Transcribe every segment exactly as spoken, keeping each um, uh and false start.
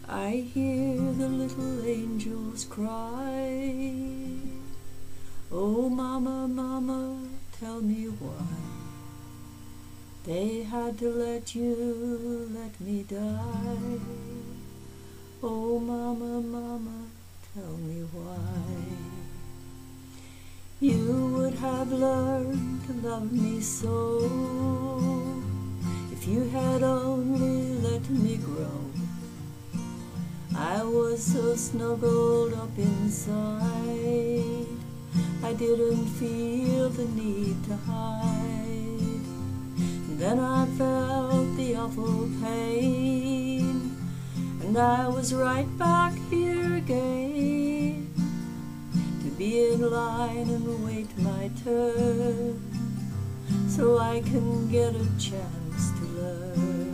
I hear the little angels cry. Oh, mama, mama, tell me why they had to let you let me die. Oh, mama, mama, tell me why. You would have learned to love me so if you had only let me grow. I was so snuggled up inside, I didn't feel the need to hide. Then I felt the awful pain, and I was right back here again, to be in line and wait my turn, so I can get a chance to learn.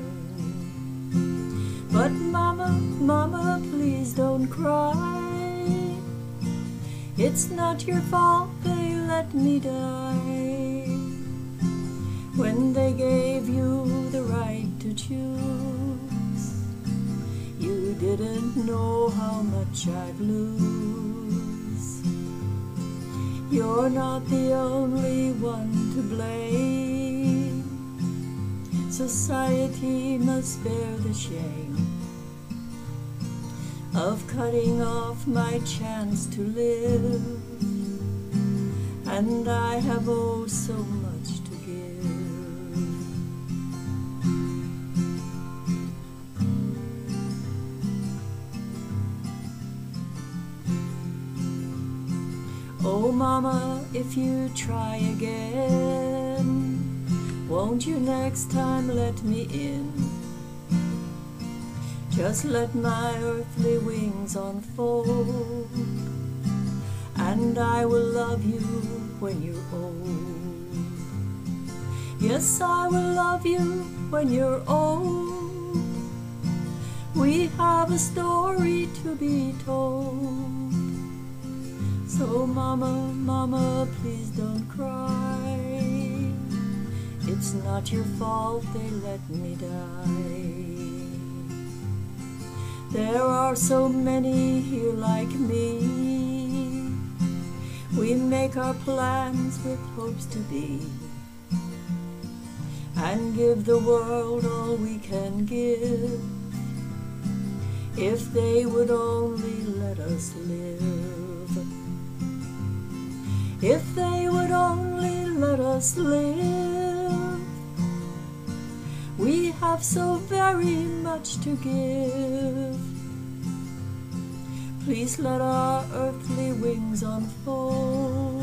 But mama, mama, please don't cry. It's not your fault they let me die. When they gave you the right to choose, you didn't know how much I'd lose. You're not the only one to blame. Society must bear the shame of cutting off my chance to live, and I have oh so much to give. Oh mama, if you try again, won't you next time let me in? Just let my earthly wings unfold, and I will love you when you're old. Yes, I will love you when you're old. We have a story to be told. So mama, mama, please don't cry. It's not your fault they let me die. There are so many here like me. We make our plans with hopes to be, and give the world all we can give, if they would only let us live. If they would only let us live. We have so very much to give. Please let our earthly wings unfold,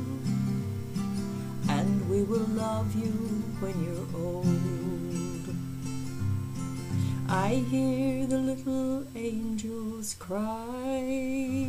and we will love you when you're old. I hear the little angels cry.